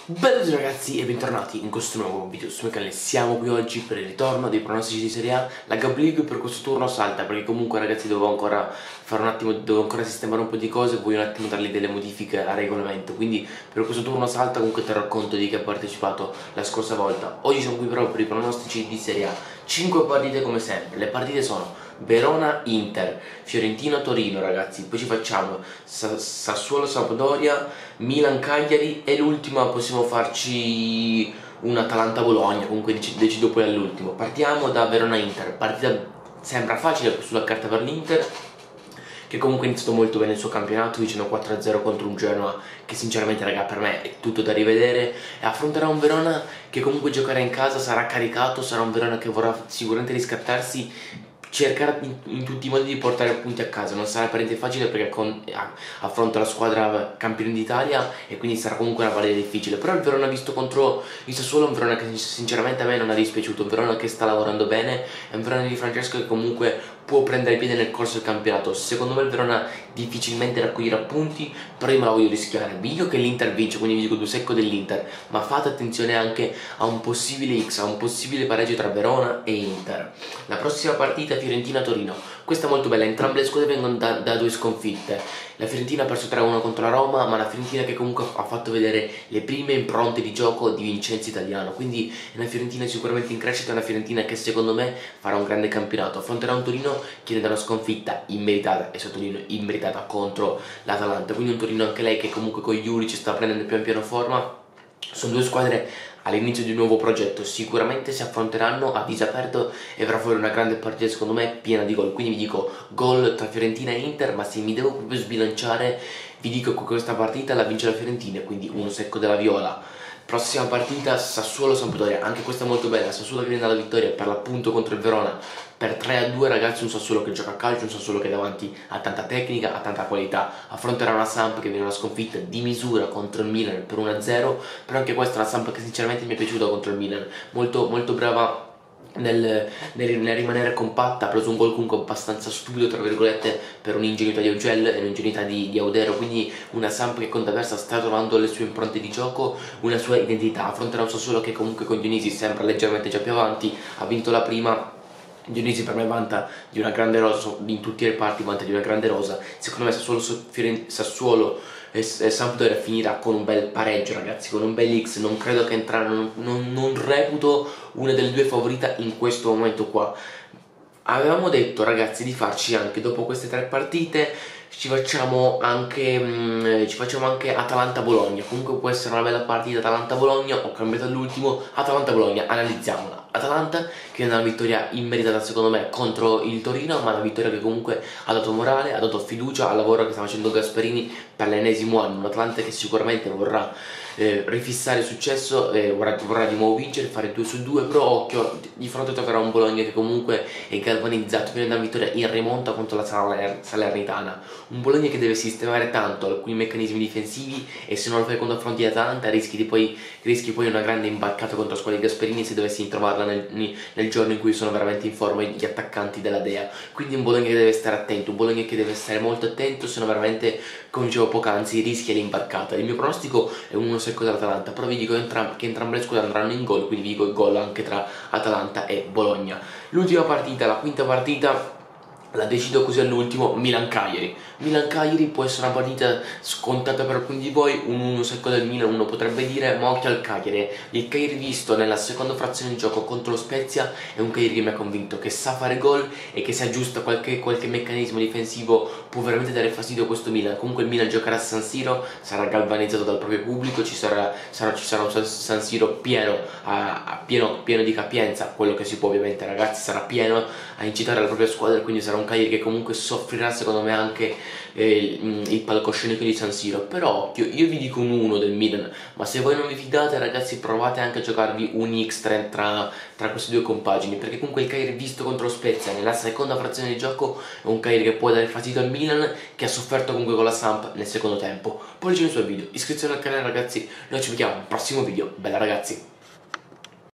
Benvenuti ragazzi e bentornati in questo nuovo video sul mio canale. Siamo qui oggi per il ritorno dei pronostici di Serie A. La Gab League per questo turno salta perché comunque ragazzi devo ancora sistemare un po' di cose. Voglio un attimo dargli delle modifiche al regolamento, quindi per questo turno salta. Comunque terrò conto di chi ha partecipato la scorsa volta. Oggi siamo qui però per i pronostici di Serie A. 5 partite come sempre. Le partite sono Verona-Inter, Fiorentina-Torino ragazzi, poi ci facciamo Sassuolo-Sampdoria, Milan-Cagliari e l'ultima possiamo farci un Atalanta-Bologna, comunque decido poi all'ultimo. Partiamo da Verona-Inter, partita sembra facile sulla carta per l'Inter, che comunque ha iniziato molto bene il suo campionato, vicino 4-0 contro un Genoa che sinceramente raga per me è tutto da rivedere, e affronterà un Verona che comunque giocherà in casa, sarà caricato, sarà un Verona che vorrà sicuramente riscattarsi, cercare in tutti i modi di portare punti a casa. Non sarà per niente facile perché affronta la squadra campione d'Italia e quindi sarà comunque una partita difficile. Però il Verona visto contro il Sassuolo è un Verona che sinceramente a me non ha dispiaciuto, un Verona che sta lavorando bene, è un Verona di Francesco che comunque può prendere piede nel corso del campionato. Secondo me il Verona difficilmente raccoglierà punti, però io me la voglio rischiare. Vi dico che l'Inter vince, quindi vi dico 2 secco dell'Inter, ma fate attenzione anche a un possibile X, a un possibile pareggio tra Verona e Inter. La prossima partita è Fiorentina-Torino. Questa è molto bella, entrambe le squadre vengono da 2 sconfitte. La Fiorentina ha perso 3-1 contro la Roma, ma la Fiorentina che comunque ha fatto vedere le prime impronte di gioco di Vincenzo Italiano, quindi è una Fiorentina sicuramente in crescita, è una Fiorentina che secondo me farà un grande campionato. Affronterà un Torino che ne dà una sconfitta immeritata, e sottolineo immeritata, contro l'Atalanta, quindi un Torino anche lei che comunque con Juric sta prendendo pian piano forma. Sono 2 squadre all'inizio di un nuovo progetto, sicuramente si affronteranno a viso aperto e verrà fuori una grande partita secondo me piena di gol, quindi vi dico gol tra Fiorentina e Inter, ma se mi devo proprio sbilanciare vi dico che questa partita la vince la Fiorentina, quindi uno secco della Viola. Prossima partita Sassuolo-Sampdoria, anche questa è molto bella, Sassuolo che viene dalla vittoria per l'appunto contro il Verona per 3-2 ragazzi, un Sassuolo che gioca a calcio, un Sassuolo che davanti ha tanta tecnica, ha tanta qualità. Affronterà una Samp che viene una sconfitta di misura contro il Milan per 1-0, però anche questa è una Samp che sinceramente mi è piaciuta contro il Milan, molto brava nel rimanere compatta. Ha preso un gol comunque abbastanza stupido tra virgolette per un'ingenuità di Ugel e un'ingenuità di Audero, quindi una Samp che con D'Aversa sta trovando le sue impronte di gioco, una sua identità. Affronterà un Sassuolo che comunque con Dionisi sembra leggermente già più avanti, ha vinto la prima. Dionisi per me vanta di una grande rosa, in tutti i reparti vanta di una grande rosa. Secondo me Sassuolo e Sampdoria finirà con un bel pareggio ragazzi, con un bel X. Non credo che entreranno, non reputo una delle 2 favorite in questo momento qua. Avevamo detto ragazzi di farci anche dopo queste 3 partite ci facciamo anche Atalanta-Bologna. Comunque può essere una bella partita Atalanta-Bologna. Ho cambiato all'ultimo Atalanta-Bologna, analizziamola. Atalanta che è una vittoria immeritata secondo me contro il Torino, ma una vittoria che comunque ha dato morale, ha dato fiducia al lavoro che sta facendo Gasperini per l'ennesimo anno. Un Atalanta che sicuramente vorrà rifissare il successo, vorrà di nuovo vincere, fare 2-2, però occhio, di fronte troverà un Bologna che comunque è galvanizzato, viene da una vittoria in rimonta contro la Salernitana. Un Bologna che deve sistemare tanto alcuni meccanismi difensivi, e se non lo fai quando affronti Atalanta rischi poi una grande imbarcata contro la squadra di Gasperini se dovessi trovarla nel giorno in cui sono veramente in forma gli attaccanti della Dea. Quindi un Bologna che deve stare attento, un Bologna che deve stare molto attento, se no veramente, come dicevo poc'anzi, rischia l'imbarcata. Il mio pronostico è un 1 secco dell'Atalanta, però vi dico che entrambe le squadre andranno in gol, quindi vi dico il gol anche tra Atalanta e Bologna. L'ultima partita, la quinta partita, la decido così all'ultimo, Milan-Cagliari. Milan-Cagliari può essere una partita scontata per alcuni di voi, un 1 secco del Milan uno potrebbe dire, ma occhio al Cagliari. Il Cagliari visto nella seconda frazione di gioco contro lo Spezia è un Cagliari che mi ha convinto, che sa fare gol e che se aggiusta qualche meccanismo difensivo può veramente dare fastidio a questo Milan. Comunque il Milan giocherà a San Siro, sarà galvanizzato dal proprio pubblico, ci sarà un San Siro pieno di capienza, quello che si può ovviamente ragazzi, sarà pieno a incitare la propria squadra, quindi sarà un Cagliari che comunque soffrirà secondo me anche il palcoscenico di San Siro. Però occhio, io vi dico un 1 del Milan, ma se voi non vi fidate ragazzi provate anche a giocarvi un X tra queste 2 compagini, perché comunque il Cagliari visto contro lo Spezia nella seconda frazione di gioco è un Cagliari che può dare fastidio al Milan, che ha sofferto comunque con la Samp nel secondo tempo. Poi leggiamo i suoi video, iscrizione al canale ragazzi, noi ci vediamo al prossimo video, bella ragazzi!